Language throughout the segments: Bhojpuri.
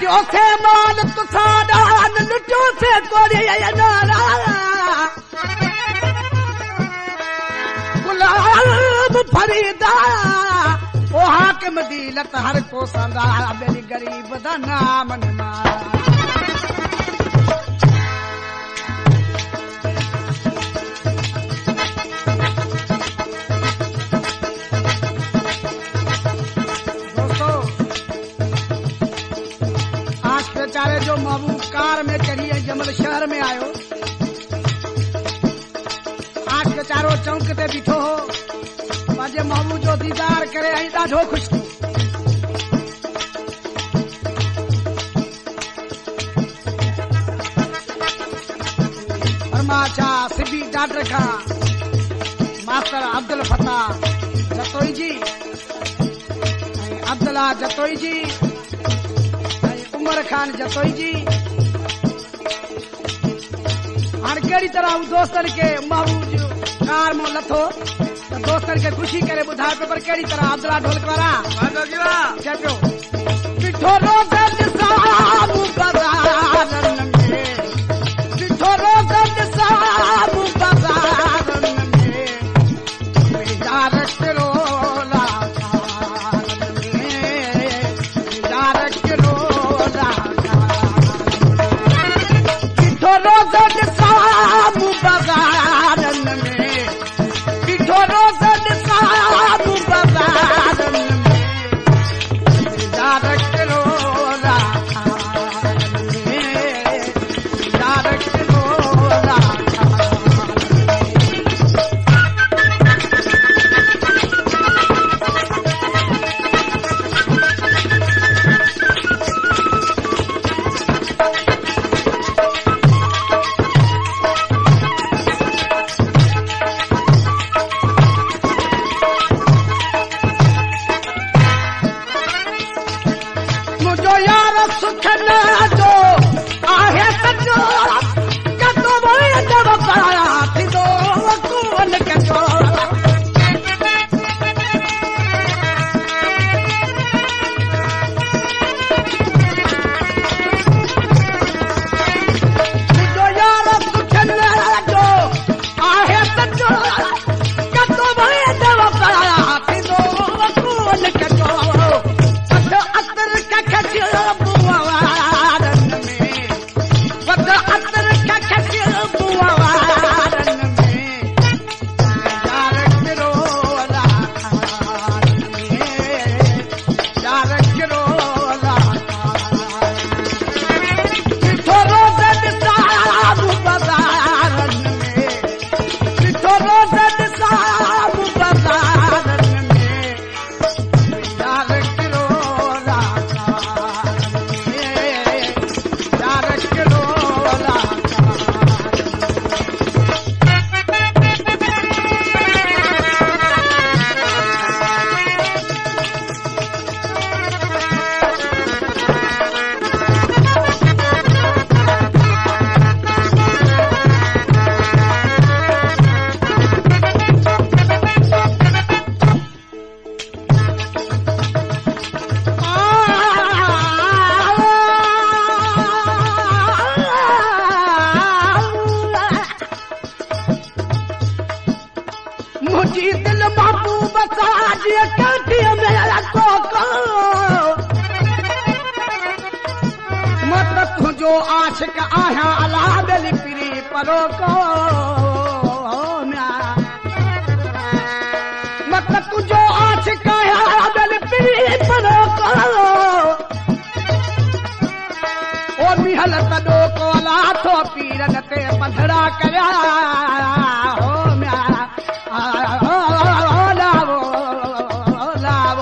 लियो से माल तुसाडा लुटो से कोरी नारा गुलाब फरीदा ओ हाकिम दीलत हर को संदा मेरी गरीब दा नाम ना बेचारे जो महबूब कार में चढ़िए जमल शहर में आयो आज बेचारो चौक ते बीठो हो बाजे महबूब जो दीदार करे आई ॾाढो खुश थी फरमाचा सिबी डॉक्टर का मास्टर अब्दुल फता जतोई जी अब्दुल्ला जतोई जी उमर खान जतोई जी हाणे कहिड़ी तरह दोस्तन के महबूब कार में लथो तो दोस्तन के खुशी करे ॿुधाए पियो पर कहिड़ी तरह अब्दुल्ला ढोलक वारा चए पियो ॾिठो रोज़न साम्हूं बाज़ारनि में ॾिठो रोज़न साम्हूं बाज़ारनि में यार किरोला रोज़न साम्हूं बाज़ारनि में ॾिठो रोज़न साम्हूं बाज़ारनि में यार किरोला यार किरोला आशिक आया अला बेली पिरी परो को मत तुझो आशिक आया बेली पिरी परो को ओ मिहल तडो को ला तो पीरन ते पधरा करया हो म्या लावो लावो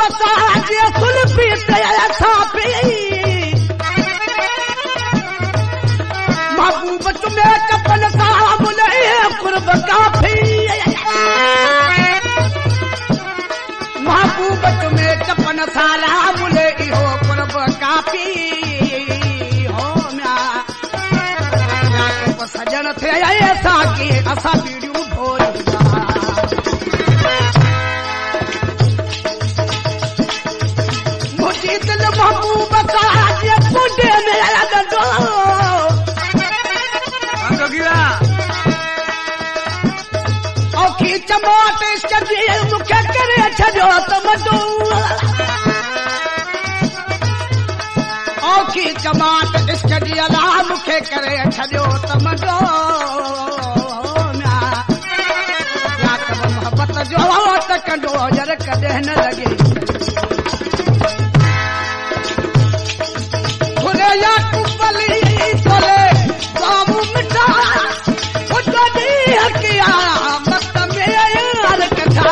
बसा जे सुल्फी ते साफी महबूब तुम्हें कपन सा मुले कुर्ब काफी महबूब तुम्हें कपन सारा मुले इहो कुर्ब काफी हो म्या को सजन थे ऐसा कि असा वीडियो भोल मुझे दिल महबूब का जे पुंडे में लगो औखी चमाट इसके मुखे करे छजो तमडो औखी चमाट इसके दिला मुखे करे छजो तमडो या कब मोहब्बत जो तकंडो जर कदे न लगे खुले या कुबली तोले बाबू मिठा खुदा दी हकिया मत में यार कथा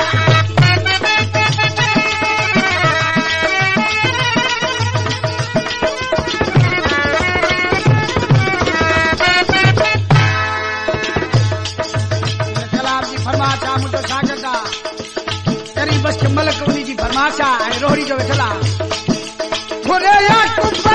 कलाम जी फरमाशा मुझो सागता तेरी बस के मलक उन्हीं जी फरमाशा रोहड़ी जो वेठला खुले या